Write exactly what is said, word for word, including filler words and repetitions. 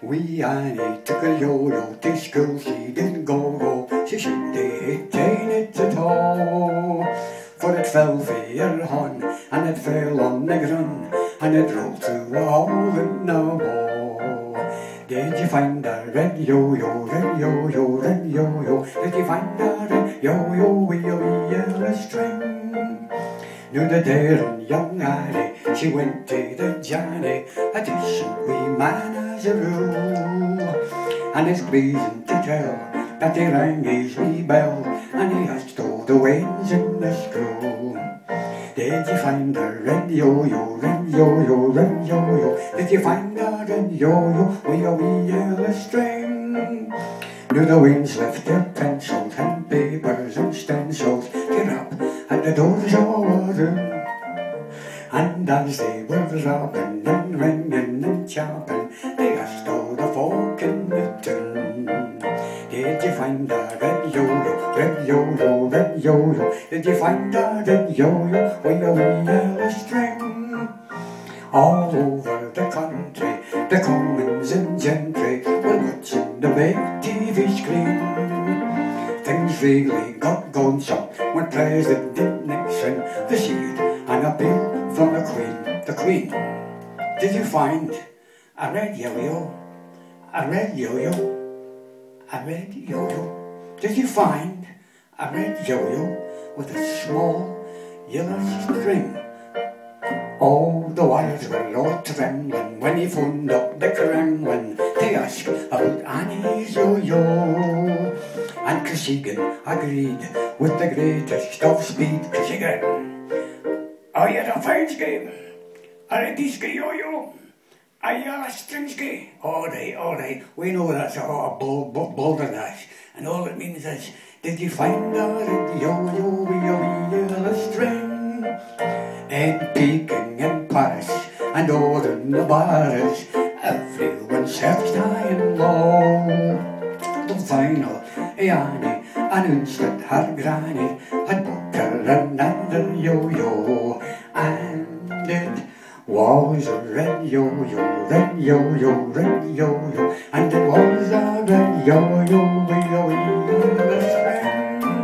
Wee Annie took a yo-yo to school, she didn't go-go, she shouldn't have taken it at all. For it fell for her horn, and it fell on the ground, and it rolled through a hole in the wall. Did you find a red yo-yo, red yo-yo, red yo-yo? Did you find a red yo-yo with a wee yellow string? Knew the daring young Annie, she went to the Johnny, a decent wee man as a rule. And it's pleasing to tell that he rang his wee bell, and he asked all the wains in the school. Did you find a red yo-yo, red yo-yo, red yo-yo? Did you find a red yo-yo with a wee yellow string? Knew the wains left their pencils and papers and stencils to rap at the doors of a room. And as they were rapping and ringing and chopping, they asked all the folk in the town, did you find a red yo-yo, red yo-yo, red yo-yo? Did you find a red yo-yo with a wee yellow string? All over the country, the commons and gentry were watching the big T V screen. Things really got going some when President Nixon received an appeal from the Queen. The Queen, did you find a red yo-yo? A red yo-yo? A red yo-yo? Did you find a red yo-yo with a small yellow string? All the wires were all trembling when he phoned up the Kremlin to ask about Annie's yo-yo. And Kosygin agreed with the greatest of speed. Kosygin, are you the Frenchki? Are you the yo-yo? Are you a stringski? All right, all right, we know that's a lot of bull, bull, balderdash. And all it means is, did you find a red yo-yo with a wee yellow string? In Peking and Paris and all in the bars, everyone searched high and low. The final Annie announced that her granny had bought her another yo-yo, and it was a red yo-yo, red yo-yo, red yo-yo, and it was a red yo-yo with a wee yellow string.